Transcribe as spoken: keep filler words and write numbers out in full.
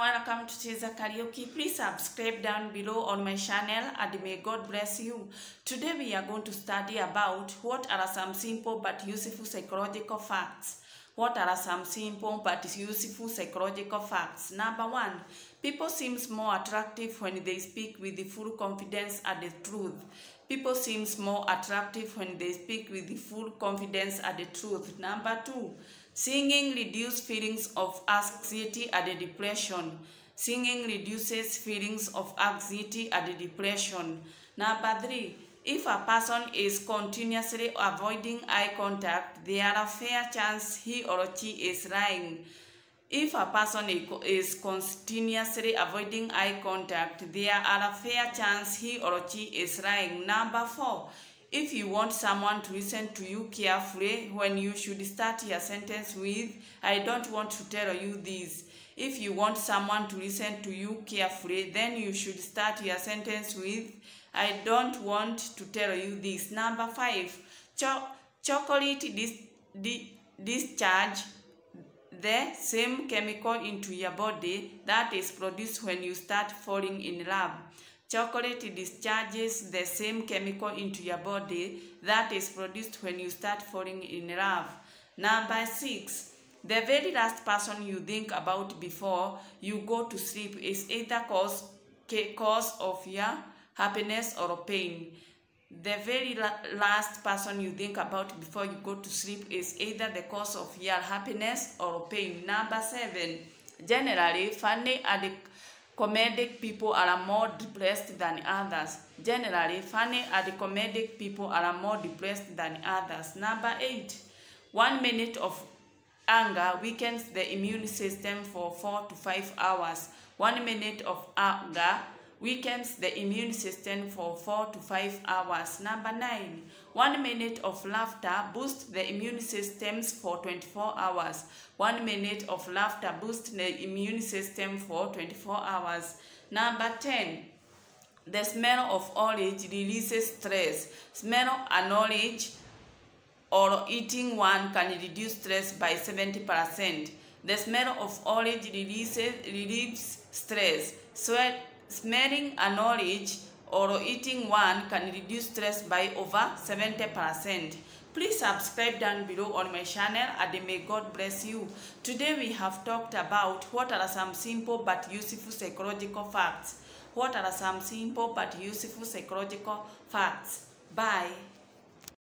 welcome to Cheza Karaoke. Please subscribe down below on my channel and may God bless you. Today we are going to study about what are some simple but useful psychological facts. What are some simple but useful psychological facts? Number one, people seem more attractive when they speak with the full confidence and the truth. People seem more attractive when they speak with the full confidence and the truth. Number two, singing reduces feelings of anxiety and depression. Singing reduces feelings of anxiety and depression. Number three, if a person is continuously avoiding eye contact, there are a fair chance he or she is lying. If a person is continuously avoiding eye contact, there are a fair chance he or she is lying. Number four, if you want someone to listen to you carefully, when you should start your sentence with, I don't want to tell you this. If you want someone to listen to you carefully, then you should start your sentence with, I don't want to tell you this. Number five, cho chocolate dis dis discharge the same chemical into your body that is produced when you start falling in love. Chocolate discharges the same chemical into your body that is produced when you start falling in love. Number six, the very last person you think about before you go to sleep is either cause, cause of your happiness or pain. The very la last person you think about before you go to sleep is either the cause of your happiness or pain. Number seven, generally, funny and comedic people are more depressed than others. Generally, funny and comedic people are more depressed than others. Number eight, one minute of anger weakens the immune system for four to five hours. One minute of anger weakens the immune system for four to five hours. Number nine, one minute of laughter boosts the immune systems for twenty-four hours. One minute of laughter boosts the immune system for twenty-four hours. Number ten, the smell of orange releases stress. Smell an orange or eating one can reduce stress by seventy percent. The smell of orange releases relieves stress. Sweat Smelling an orange or eating one can reduce stress by over seventy percent. Please subscribe down below on my channel and may God bless you. Today we have talked about what are some simple but useful psychological facts. What are some simple but useful psychological facts? Bye.